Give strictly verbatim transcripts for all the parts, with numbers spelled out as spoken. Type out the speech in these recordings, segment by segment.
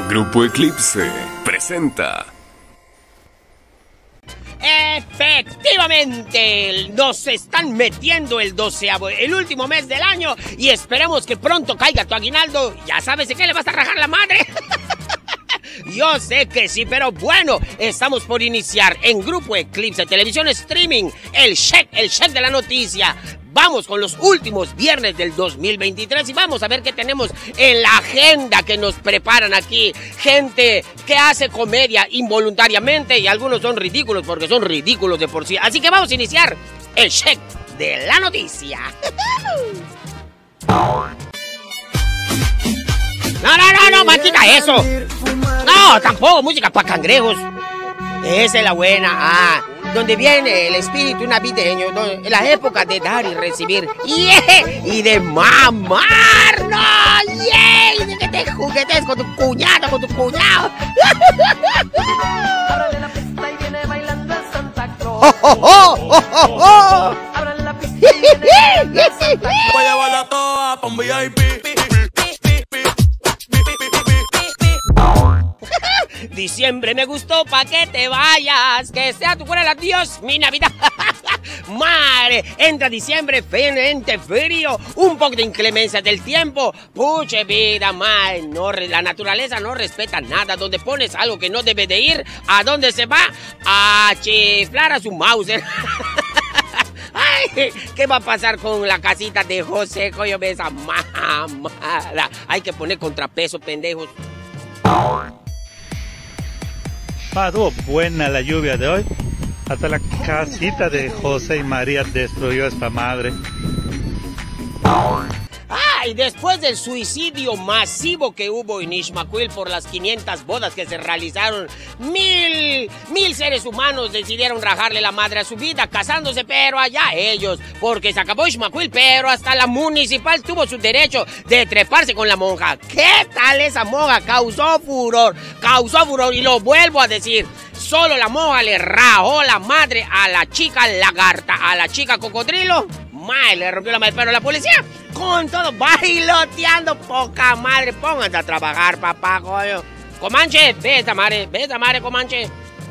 Grupo Eclipse presenta. Efectivamente, nos están metiendo el doceavo, el último mes del año, y esperemos que pronto caiga tu aguinaldo. Ya sabes de qué le vas a rajar la madre. Yo sé que sí, pero bueno, estamos por iniciar en Grupo Eclipse Televisión Streaming el check, el check de la noticia. Vamos con los últimos viernes del dos mil veintitrés y vamos a ver qué tenemos en la agenda que nos preparan aquí. Gente que hace comedia involuntariamente y algunos son ridículos porque son ridículos de por sí. Así que vamos a iniciar el check de la noticia. No, no, no, no, más quita eso. No, tampoco música para cangrejos. Esa es la buena. Ah, donde viene el espíritu navideño, en la época de dar y recibir. Yeah, y de mamar, no, yeah, y de que te juguetes con tu cuñado, con tu cuñado. Ábrale la pista y viene bailando el Santa Claus. Oh, oh, oh, oh, oh, oh. Ábrale la pista y viene bailando el Santa Claus. Voy a llevarla toda pa' un V I P. Diciembre me gustó pa' que te vayas, que sea tu fuera Dios, mi Navidad. Madre, entra diciembre, frente frío, un poco de inclemencia del tiempo. Puche vida, madre, no, la naturaleza no respeta nada. Donde pones algo que no debe de ir, ¿a dónde se va? A chiflar a su Mauser. Ay, ¿qué va a pasar con la casita de José? Coño, esa mamada. Hay que poner contrapeso, pendejos. Ah, estuvo buena la lluvia de hoy. Hasta la casita de José y María destruyó esta madre. Ay, después del suicidio masivo que hubo en Ixmaquil por las quinientas bodas que se realizaron, mil, mil seres humanos decidieron rajarle la madre a su vida casándose, pero allá ellos, porque se acabó Ixmaquil, pero hasta la municipal tuvo su derecho de treparse con la monja. ¿Qué tal esa monja? Causó furor, causó furor, y lo vuelvo a decir. Solo la monja le rajó la madre a la chica lagarta, a la chica cocodrilo. Madre, le rompió la madre, pero la policía, con todo, bailoteando, poca madre. Pónganse a trabajar, papá, coño. Comanche, ve esta madre, ve esta madre, Comanche.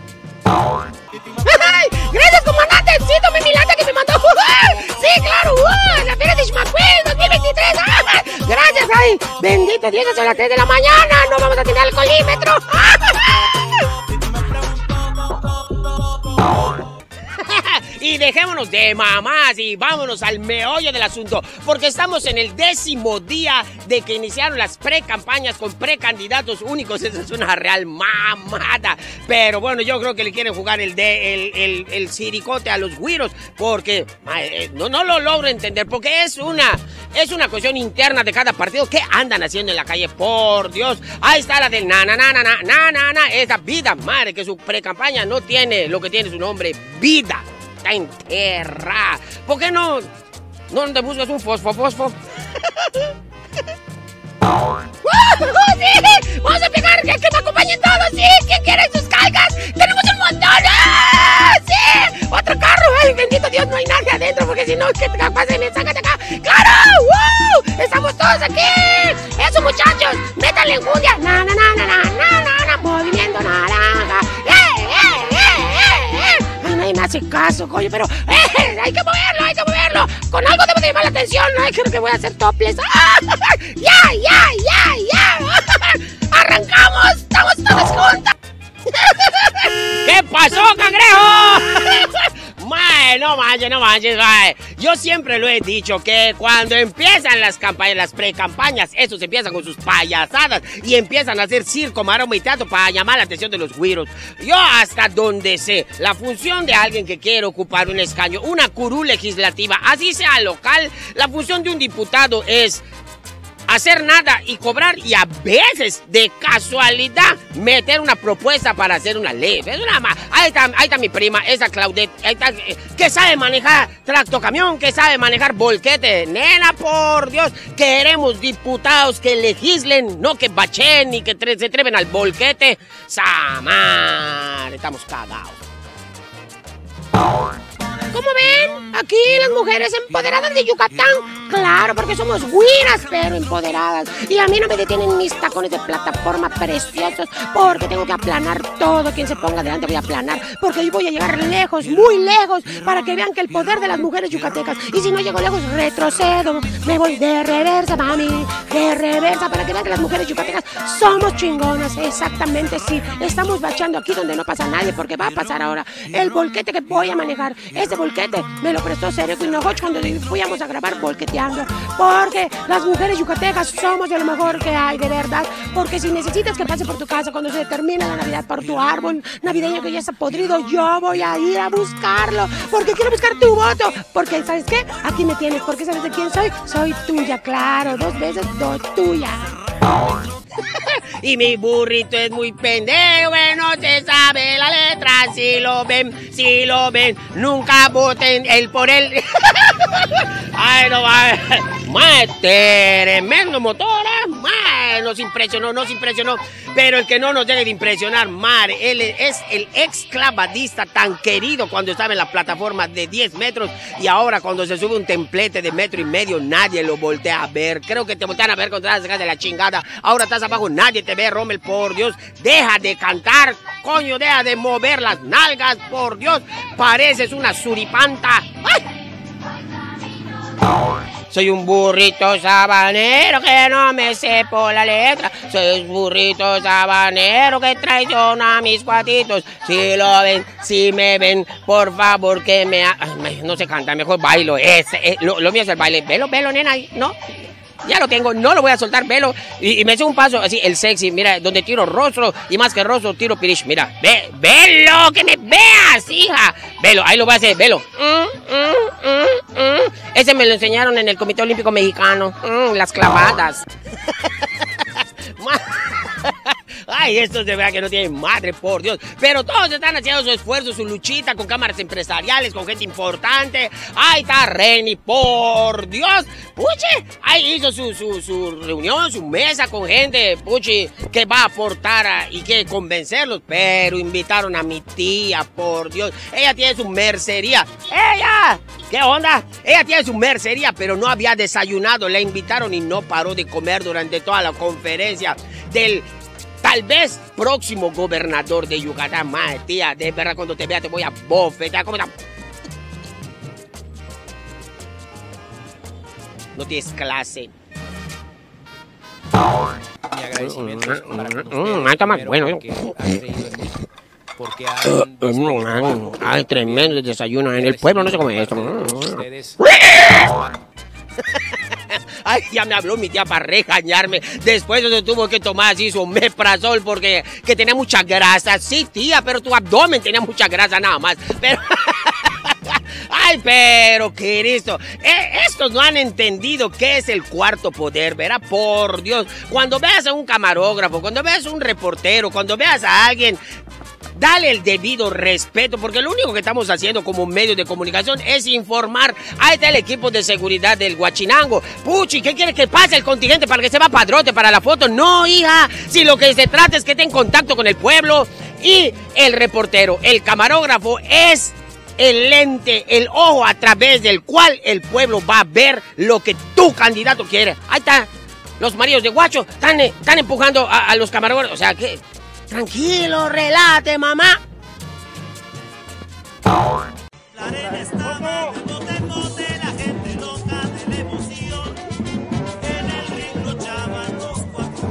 ¡Ay! ¡Gracias, comandante! ¡Sí, tomé mi lata que me mandó! ¡Sí, claro! ¡Uh! ¡La feria de Ixmaquil dos mil veintitrés! ¡Ah! ¡Gracias! ¡Ay! ¡Bendito Dios! ¡Son las tres de la mañana! ¡No vamos a tener alcoholímetro! Y dejémonos de mamás y vámonos al meollo del asunto, porque estamos en el décimo día de que iniciaron las pre-campañas con precandidatos únicos. Esa es una real mamada. Pero bueno, yo creo que le quieren jugar el de el, el, el siricote a los güiros, porque eh, no, no lo logro entender, porque es una, es una cuestión interna de cada partido. ¿Qué andan haciendo en la calle? Por Dios. Ahí está la del na na na na na na na na. Esa vida, madre, que su pre-campaña no tiene lo que tiene su nombre, vida. Enterra. ¿Por qué no? ¿No te buscas un fosfo, fosfo? ¡Sí! ¡Vamos a pegar! ¡Que, que me acompañen todos! ¡Sí! ¿Quién quiere sus cargas? ¡Tenemos un montón! ¡Ah! ¡Sí! ¡Otro carro! ¡Ay, bendito Dios! No hay nadie adentro, porque si no, ¿qué capaz de me sacan de acá? ¡Claro! ¡Woo! ¡Estamos todos aquí! ¡Eso, muchachos! ¡Métanle en jundia! ¡Na, na, na, na, na, na, na, na! ¡Movimiento naranja! ¡Eh, eh, eh, eh, eh! ¡Ay, nadie me hace caso, coño! Pero, ¡eh! ¡Hay que moverlo! ¡Hay que moverlo! Con algo debo de llamar la atención. ¡Ay, creo que voy a hacer topless! ¡Ah! ¡Ya, ya, ya, ya! ¡Arrancamos! ¡Estamos todos juntos! ¿Qué pasó, cangrejo? Mae, no manches, no manches, mae. Yo siempre lo he dicho, que cuando empiezan las campañas, las pre-campañas, eso se empieza con sus payasadas y empiezan a hacer circo, maroma y teatro para llamar la atención de los güiros. Yo hasta donde sé, la función de alguien que quiere ocupar un escaño, una curul legislativa, así sea local, la función de un diputado es hacer nada y cobrar, y a veces, de casualidad, meter una propuesta para hacer una ley. Es una ma ahí está, ahí está mi prima, esa Claudette, ahí está, eh, que sabe manejar tractocamión, que sabe manejar volquete. Nena, por Dios, queremos diputados que legislen, no que bachen ni que tre se treven al volquete. Samar, estamos cagados. ¿Cómo ven? Aquí las mujeres empoderadas de Yucatán. Claro, porque somos güiras, pero empoderadas. Y a mí no me detienen mis tacones de plataforma preciosos, porque tengo que aplanar todo. Quien se ponga delante voy a aplanar, porque hoy voy a llegar lejos, muy lejos, para que vean que el poder de las mujeres yucatecas. Y si no llego lejos, retrocedo. Me voy de reversa, mami, de reversa, para que vean que las mujeres yucatecas somos chingonas. Exactamente, sí. Estamos bachando aquí donde no pasa nadie, porque va a pasar ahora. El volquete que voy a manejar, ese volquete me lo prestó Sergio Hinojoch cuando fuimos a grabar Volqueteando, porque las mujeres yucatecas somos de lo mejor que hay, de verdad. Porque si necesitas que pase por tu casa cuando se termine la Navidad, por tu árbol navideño que ya está podrido, yo voy a ir a buscarlo, porque quiero buscar tu voto, porque ¿sabes qué? Aquí me tienes, porque ¿sabes de quién soy? Soy tuya, claro, dos veces dos tuya. Y mi burrito es muy pendejo, no se sabe la letra. Si lo ven, si lo ven, nunca voten él por él. Ay, no va. Mae, tremendo motor, ¿eh? Mae, nos impresionó, nos impresionó. Pero el que no nos deje de impresionar, madre, él es el ex clavadista tan querido cuando estaba en la plataforma de diez metros. Y ahora cuando se sube un templete de metro y medio, nadie lo voltea a ver. Creo que te voltean a ver cuando estás de la chingada. Ahora estás abajo, nadie te ve, Rommel, por Dios. Deja de cantar, coño, deja de mover las nalgas, por Dios. Pareces una suripanta. ¡Ay! Soy un burrito sabanero que no me sé por la letra. Soy un burrito sabanero que traiciona a mis cuatitos. Si lo ven, si me ven, por favor que me... Ay, no se canta, mejor bailo. Ese, eh, lo, lo mío es el baile. Velo, velo, nena, ¿no? Ya lo tengo, no lo voy a soltar, velo. Y, y me hace un paso así, el sexy, mira, donde tiro rostro y más que rostro, tiro pirish. Mira, ve, velo, que me veas, hija. Velo, ahí lo voy a hacer, velo. Mm, mm, mm, mm. Ese me lo enseñaron en el Comité Olímpico Mexicano. Mm, las clavadas. Ay, estos de verdad que no tienen madre, por Dios. Pero todos están haciendo su esfuerzo, su luchita con cámaras empresariales, con gente importante. Ay, está Reni, por Dios. Puche, ahí hizo su, su, su reunión, su mesa con gente, puche, que va a aportar a, y que convencerlos. Pero invitaron a mi tía, por Dios. Ella tiene su mercería. ¡Ella! ¿Qué onda? Ella tiene su mercería, pero no había desayunado. La invitaron y no paró de comer durante toda la conferencia del... tal vez próximo gobernador de Yucatán. Madre, tía, de verdad cuando te vea te voy a bofetar. ¿Cómo está? No tienes clase. Mi agradecimiento es para con Mm, ustedes, mm, está más primero, bueno. porque han creído en mí, porque han demostrado Ay, tremendo desayuno. En el pueblo no sé cómo es esto. ustedes. Ay, ya me habló mi tía para regañarme. Después se tuvo que tomar así su omeprazol porque que tenía mucha grasa. Sí, tía, pero tu abdomen tenía mucha grasa nada más. Pero... Ay, pero Cristo, eh, estos no han entendido qué es el cuarto poder, ¿verdad? Por Dios, cuando veas a un camarógrafo, cuando veas a un reportero, cuando veas a alguien... dale el debido respeto, porque lo único que estamos haciendo como medios de comunicación es informar. Ahí está el equipo de seguridad del Huachinango. Puchi, ¿qué quiere que pase el contingente para que se va padrote para la foto? No, hija, si lo que se trata es que esté en contacto con el pueblo. Y el reportero, el camarógrafo es el lente, el ojo a través del cual el pueblo va a ver lo que tu candidato quiere. Ahí está, los maridos de Guacho están, están empujando a, a los camarógrafos, o sea que... Tranquilo, relate, mamá. La arena está bote, bote, la gente loca de la emoción. En el ring luchaban los cuatro.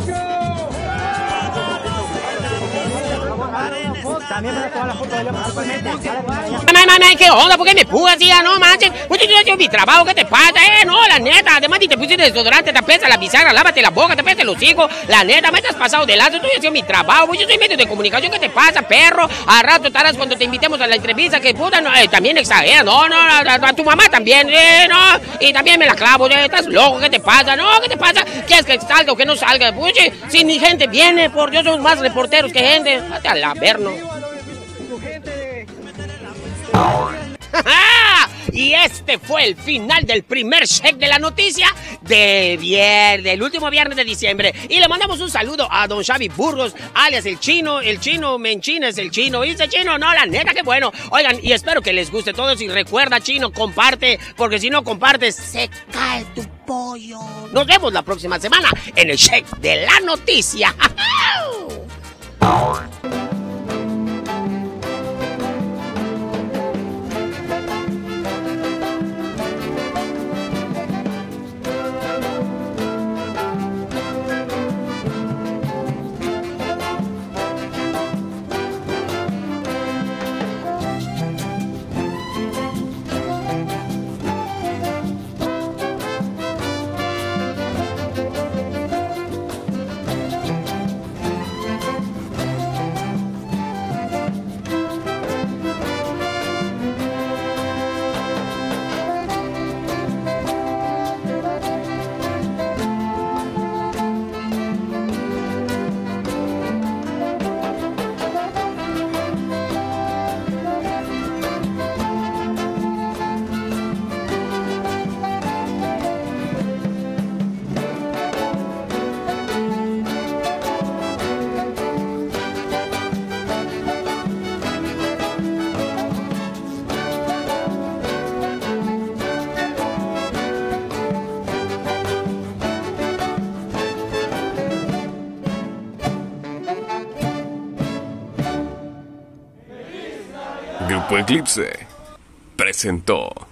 Mamá, mamá, ¿qué onda? ¿Por qué me empujas así? No manches. Pues yo he hecho mi trabajo, ¿qué te pasa? Eh, no, la neta. Además, si te pusiste desodorante, te apesta la bisagra, lávate la boca, te apesta los hijos. La neta, me estás pasado de lado. Tú has hecho mi trabajo. Pues yo soy medio de comunicación, ¿qué te pasa, perro? A rato estarás cuando te invitemos a la entrevista, que puta, no, eh, también exagera. No, no, a, a, a tu mamá también, eh, no. Y también me la clavo, eh, estás loco, ¿qué te pasa? No, ¿qué te pasa? ¿Quieres que salga o que no salga? Pues, si ni gente viene, por Dios, son más reporteros que gente. Hasta al averno. Y este fue el final del primer check de la noticia de viernes, del último viernes de diciembre. Y le mandamos un saludo a don Xavi Burgos, alias el chino, el chino Menchina es el chino. Dice chino, no, la neta, qué bueno. Oigan, y espero que les guste todos. Y recuerda, chino, comparte, porque si no compartes, se cae tu pollo. Nos vemos la próxima semana en el check de la noticia. Grupo Eclipse presentó